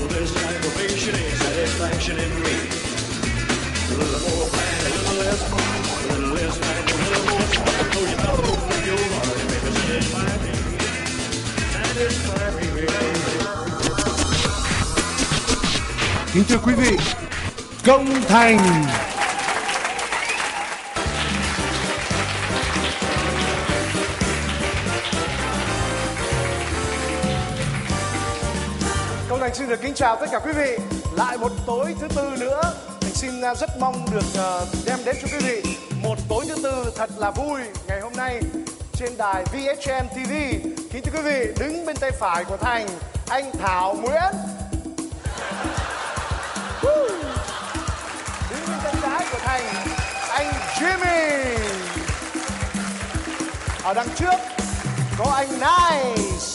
little less aggravation ain't satisfaction in me. A little more plan, a little less fun, a little less fight, a little more fun. Close your mouth, open up your heart, and baby, satisfy me. Satisfy me, baby. Kính thưa quý vị, Công Thành. Công Thành xin được kính chào tất cả quý vị. Lại một tối thứ tư nữa, Thành xin rất mong được đem đến cho quý vị một tối thứ tư thật là vui ngày hôm nay trên đài VHM TV. Kính thưa quý vị, đứng bên tay phải của Thành, anh Thảo Nguyễn. Đứng bên tay trái của Thành, anh Jimmy. Ở đằng trước có anh Nice.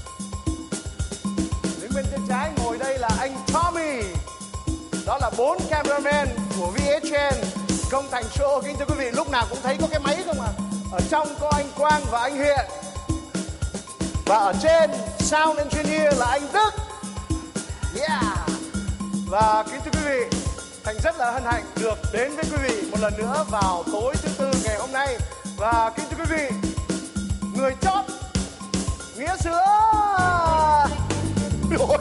Đứng bên tay trái ngồi đây là anh Tommy. Đó là 4 cameraman của VHN Công Thành Show. Kính thưa quý vị, lúc nào cũng thấy có cái máy không à. Ở trong có anh Quang và anh Hiện. Và ở trên sound engineer là anh Đức. Yeah. Và kính thưa quý vị, Thành rất là hân hạnh được đến với quý vị một lần nữa vào tối thứ tư ngày hôm nay. Và kính thưa quý vị, người chót Nghĩa Sữa. Ôi.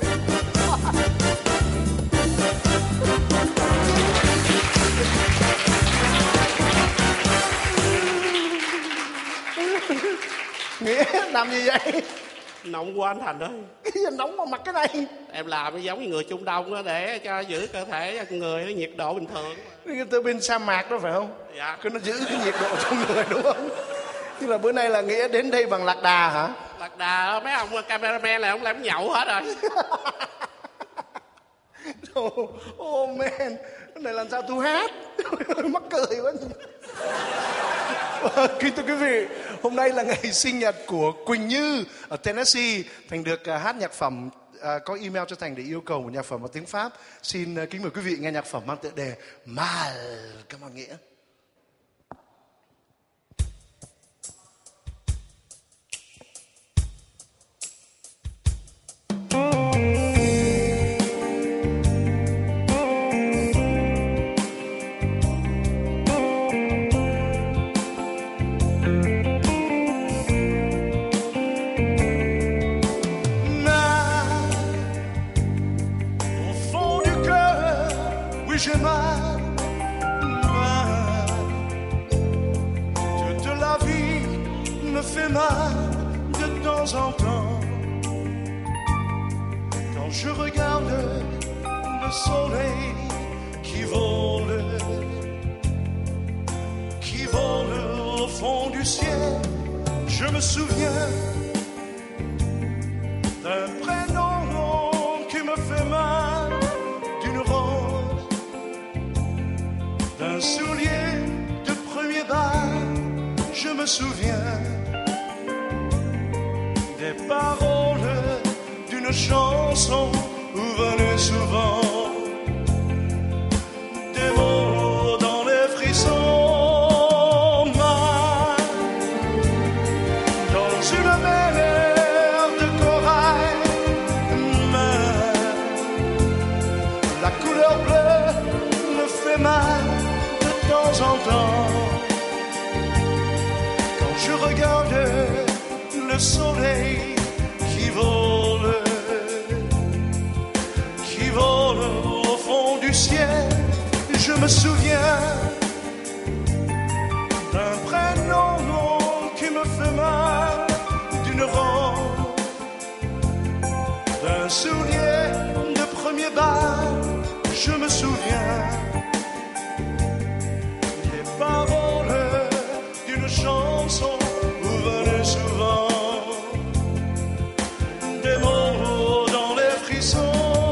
Nghĩa làm gì vậy? Nóng quá anh Thành ơi. Cái gì nóng mà mặc cái này? Em làm giống như người Trung Đông đó, để cho giữ cơ thể người nó nhiệt độ bình thường. Từ bên sa mạc đó phải không? Dạ. Cứ nó giữ cái nhiệt độ trong người đúng không? Tức là bữa nay là Nghĩa đến đây bằng lạc đà hả? Lạc đà, mấy ông cameraman này ông làm nhậu hết rồi. Oh man, cái này làm sao tôi hát? Mắc cười quá. Kính thưa quý vị, hôm nay là ngày sinh nhật của Quỳnh Như ở Tennessee. Thành được hát nhạc phẩm, có email cho Thành để yêu cầu một nhạc phẩm bằng tiếng Pháp. Xin kính mời quý vị nghe nhạc phẩm mang tựa đề Mal. Cảm ơn Nghĩa. J'ai mal, mal. Toute la vie me fait mal de temps en temps. Quand je regarde le soleil qui vole au fond du ciel, je me souviens d'un prénom qui me fait mal, d'une rose, d'un soulier de premier bas. Je me souviens des paroles d'une chanson où venaient souvent des mots dans les frissons. Mal, dans une mer de corail, mal, la couleur bleue me fait mal de temps en temps. Quand je regarde le soleil qui vole au fond du ciel, je me souviens d'un prénom qui me fait mal, d'une rose, d'un soulier de premier bas. Je me souviens des paroles d'une chanson où venaient souvent des mots dans les frissons.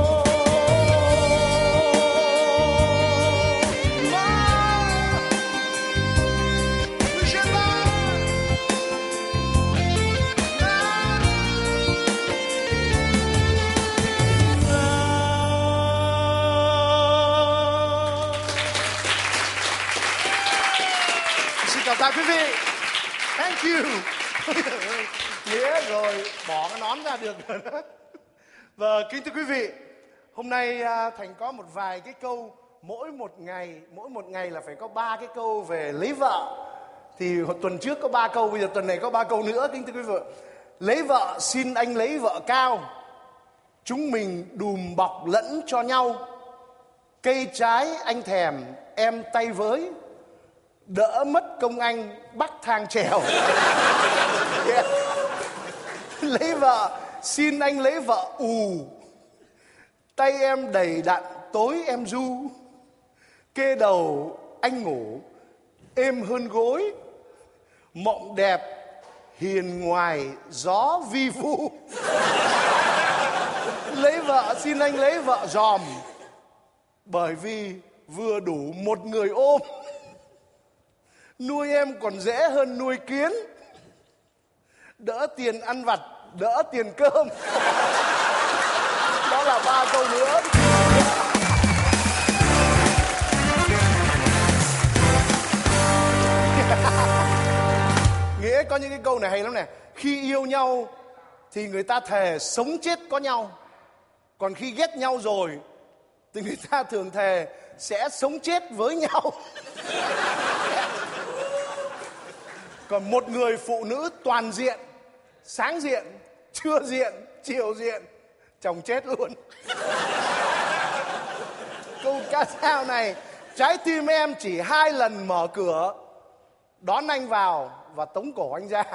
Chào quý vị. Thank you. Nghĩa rồi bỏ cái nón ra được rồi đó. Và kính thưa quý vị, Hôm nay Thành có một vài cái câu, mỗi một ngày là phải có 3 cái câu về lấy vợ. Thì tuần trước có 3 câu, bây giờ tuần này có 3 câu nữa, kính thưa quý vị. Lấy vợ, xin anh lấy vợ cao, chúng mình đùm bọc lẫn cho nhau. Cây trái anh thèm, em tay với, đỡ mất công anh bắt thang trèo. Yeah. Lấy vợ, xin anh lấy vợ ù, tay em đầy đặn, tối em du. Kê đầu anh ngủ, êm hơn gối, mộng đẹp hiền ngoài gió vi vu. Lấy vợ, xin anh lấy vợ giòm, bởi vì vừa đủ một người ôm. Nuôi em còn dễ hơn nuôi kiến, đỡ tiền ăn vặt, đỡ tiền cơm. Đó là 3 câu nữa. Nghĩa có những cái câu này hay lắm này. Khi yêu nhau thì người ta thề sống chết có nhau, còn khi ghét nhau rồi thì người ta thường thề sẽ sống chết với nhau. Còn một người phụ nữ toàn diện, sáng diện, trưa diện, chiều diện, chồng chết luôn. Câu ca dao này: trái tim em chỉ 2 lần mở cửa, đón anh vào và tống cổ anh ra.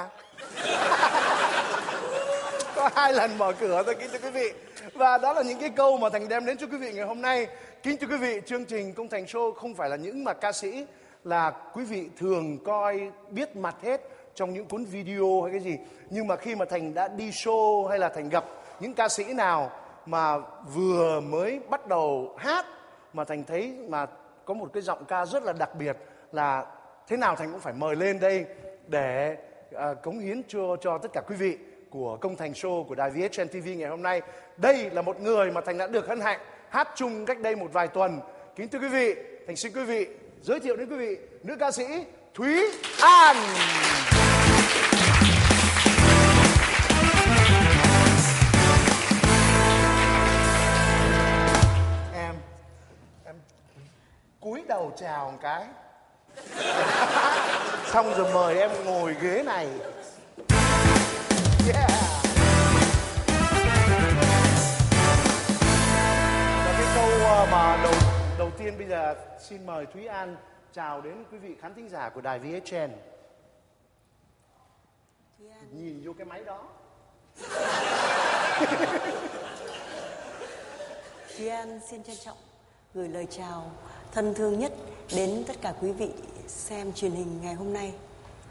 Có 2 lần mở cửa thôi, kính thưa quý vị. Và đó là những cái câu mà Thành đem đến cho quý vị ngày hôm nay. Kính thưa quý vị, chương trình Công Thành Show không phải là những mà ca sĩ là quý vị thường coi biết mặt hết trong những cuốn video hay cái gì. Nhưng mà khi mà Thành đã đi show hay là Thành gặp những ca sĩ nào mà vừa mới bắt đầu hát mà Thành thấy mà có một cái giọng ca rất là đặc biệt, là thế nào Thành cũng phải mời lên đây để cống hiến cho tất cả quý vị của Công Thành Show của đài VHN TV ngày hôm nay. Đây là một người mà Thành đã được hân hạnh hát chung cách đây một vài tuần. Kính thưa quý vị, Thành xin quý vị giới thiệu đến quý vị nữ ca sĩ Thúy An. Em cúi đầu chào một cái. Xong rồi mời em ngồi ghế này. Yeah. Và cái câu mà đầu tiên bây giờ xin mời Thúy An chào đến quý vị khán thính giả của đài VHN. Nhìn vô cái máy đó. Thúy An xin trân trọng gửi lời chào thân thương nhất đến tất cả quý vị xem truyền hình ngày hôm nay,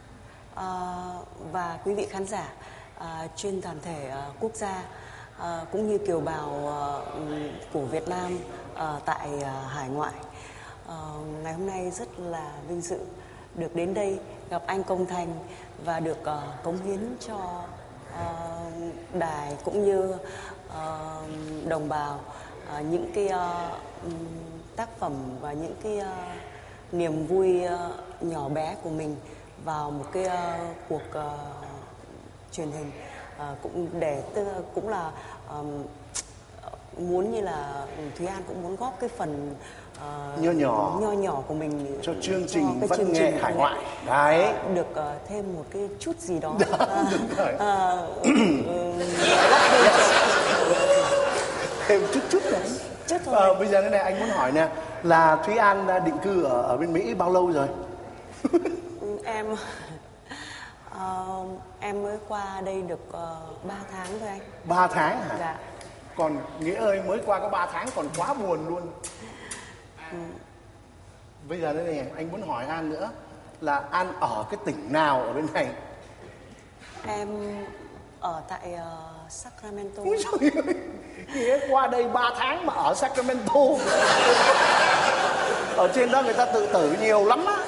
và quý vị khán giả trên toàn thể quốc gia cũng như kiều bào của Việt Nam tại hải ngoại. Ngày hôm nay rất là vinh dự được đến đây gặp anh Công Thành và được cống hiến cho đài cũng như đồng bào những cái tác phẩm và những cái niềm vui nhỏ bé của mình vào một cái cuộc truyền hình, cũng để cũng là muốn như là Thúy An cũng muốn góp cái phần nho nhỏ của mình cho chương trình văn nghệ hải ngoại đấy, được thêm một cái chút gì đó. Thêm chút đấy. Chút thôi. Bây giờ thế này, anh muốn hỏi nè, là Thúy An định cư ở bên Mỹ bao lâu rồi? Em mới qua đây được 3 tháng thôi anh. 3 tháng hả? Dạ. Còn Nghĩa ơi, mới qua có 3 tháng còn quá buồn luôn. Bây giờ đây này, anh muốn hỏi An nữa, là An ở cái tỉnh nào ở bên này? Em ở tại Sacramento. Ôi trời ơi, Nghĩa qua đây 3 tháng mà ở Sacramento. Ở trên đó người ta tự tử nhiều lắm á.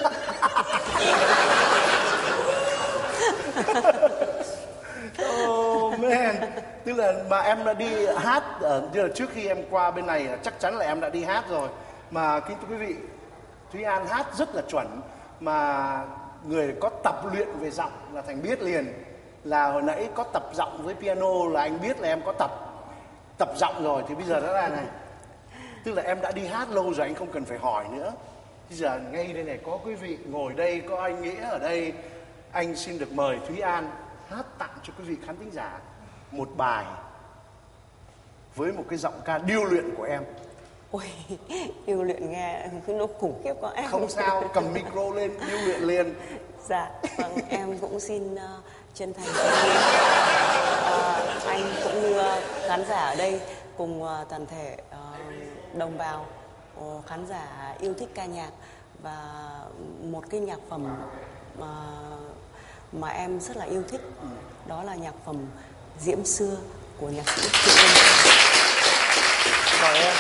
Oh man. Tức là mà em đã đi hát trước khi em qua bên này, chắc chắn là em đã đi hát rồi. Mà kính thưa quý vị, Thúy An hát rất là chuẩn. Mà người có tập luyện về giọng là Thành biết liền. Là hồi nãy có tập giọng với piano là anh biết là em có tập tập giọng rồi thì bây giờ đó là này, tức là em đã đi hát lâu rồi, anh không cần phải hỏi nữa. Bây giờ ngay đây này có quý vị ngồi đây, có anh Nghĩa ở đây, anh xin được mời Thúy An hát tặng cho quý vị khán thính giả một bài với một cái giọng ca điêu luyện của em. Ôi, điêu luyện nghe nó khủng khiếp quá em. Không sao, cầm micro lên, điêu luyện liền. Dạ, vâng, em cũng xin chân thành anh cũng như khán giả ở đây cùng toàn thể đồng bào khán giả yêu thích ca nhạc, và một cái nhạc phẩm mà em rất là yêu thích, đó là nhạc phẩm Diễm Xưa của nhạc sĩ Triệu Vân. Mời em.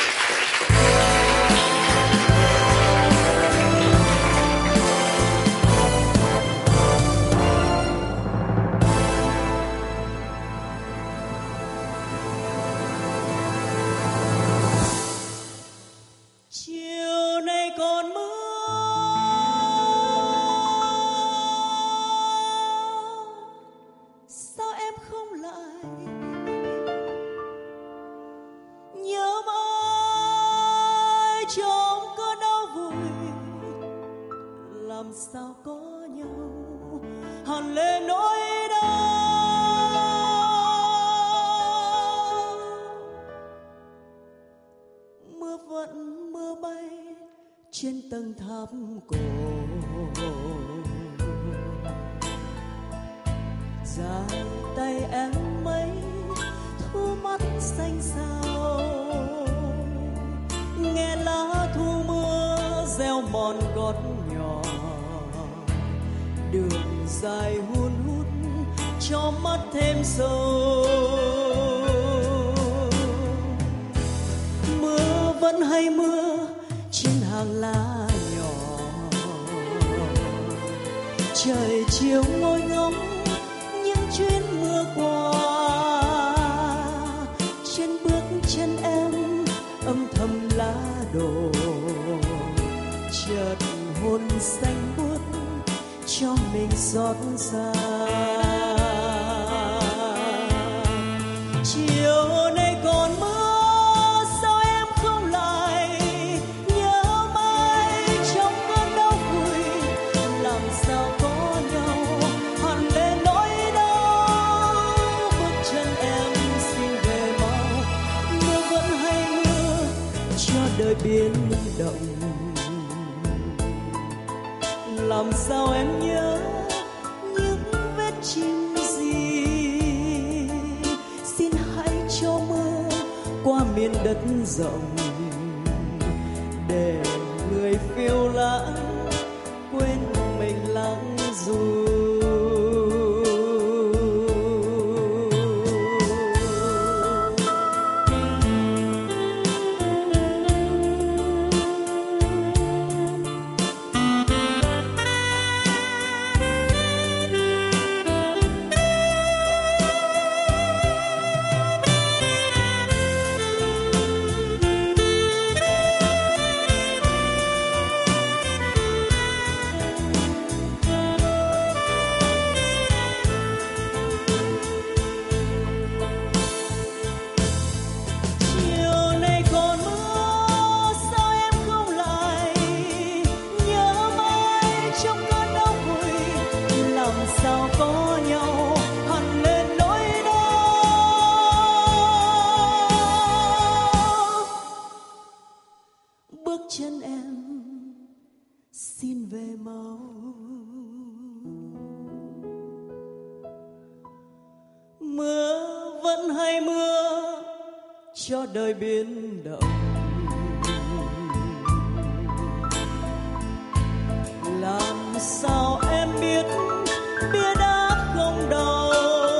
Chiều nay còn mưa, sao em không lại? Nhớ mãi trong cơn đau vùi, làm sao có nhau hằn lên nỗi đau. Mưa vẫn mưa bay trên tầng tháp cổ, dài tay em mấy thu mắt xanh xao, nghe lá thu mưa reo mòn gót nhỏ, đường dài hun hút cho mắt thêm sâu. Mưa vẫn hay mưa trên hàng lá nhỏ, trời chiều ngồi ngóng những chuyến mưa qua, trên bước chân em âm thầm lá đổ, chợt hồn xanh buốt cho mình xót xa. Chiều nay còn mưa, sao em không lại? Nhớ mãi trong cơn đau vùi, làm sao có nhau hằn lên nỗi đau. Bước chân em xin về mau, mưa vẫn hay mưa cho đời biến động. Làm sao em nhớ những vết chim gì? Xin hãy cho mưa qua miền đất rộng, để người phiêu lãng quên mình lãng du. Chân em xin về mau, mưa vẫn hay mưa cho đời biến động. Làm sao em biết bia đá không đau?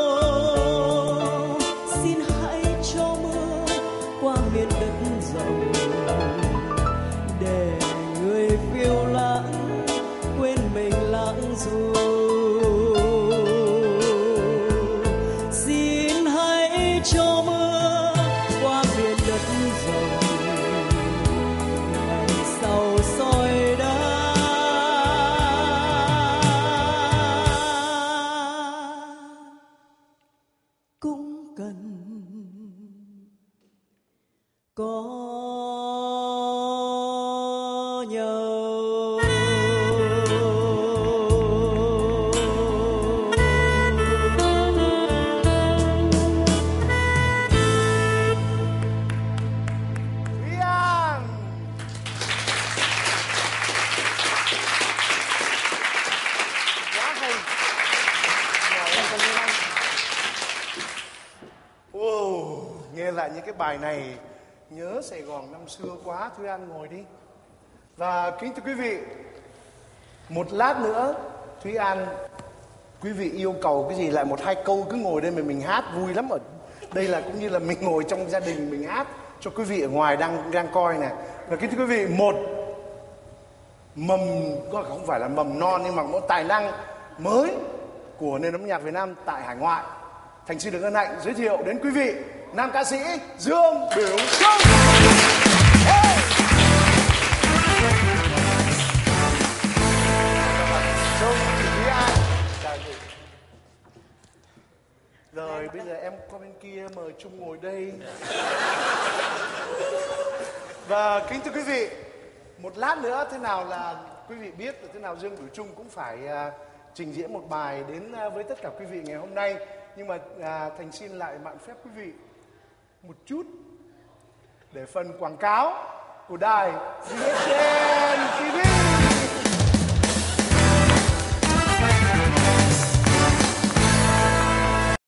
Xin hãy cho mưa qua miền đất rộng, để người phiêu lãng quên mình lãng du. Xin hãy cho mưa qua miền đất rộng, ngày sau soi đá. Cũng cần có nhau. Thúy An. Quá hay. Wow, nghe lại những cái bài này nhớ Sài Gòn năm xưa quá. Thúy An ngồi đi. Và kính thưa quý vị, một lát nữa Thúy An, quý vị yêu cầu cái gì lại một hai câu cứ ngồi đây mà mình hát vui lắm. Ở đây là cũng như là mình ngồi trong gia đình mình hát cho quý vị ở ngoài đang coi này. Và kính thưa quý vị, một mầm, không phải là mầm non nhưng mà một tài năng mới của nền âm nhạc Việt Nam tại hải ngoại. Thành xin được hân hạnh giới thiệu đến quý vị nam ca sĩ Dương Biểu Trung. Hey! Trung, chị Thúy An. Chào chị. Rồi bây giờ em qua bên kia mời Trung ngồi đây. Và kính thưa quý vị, một lát nữa thế nào là quý vị biết là thế nào Dương Biểu Trung cũng phải trình diễn một bài đến với tất cả quý vị ngày hôm nay. Nhưng mà Thành xin lại mạn phép quý vị một chút để phần quảng cáo của đài VHS.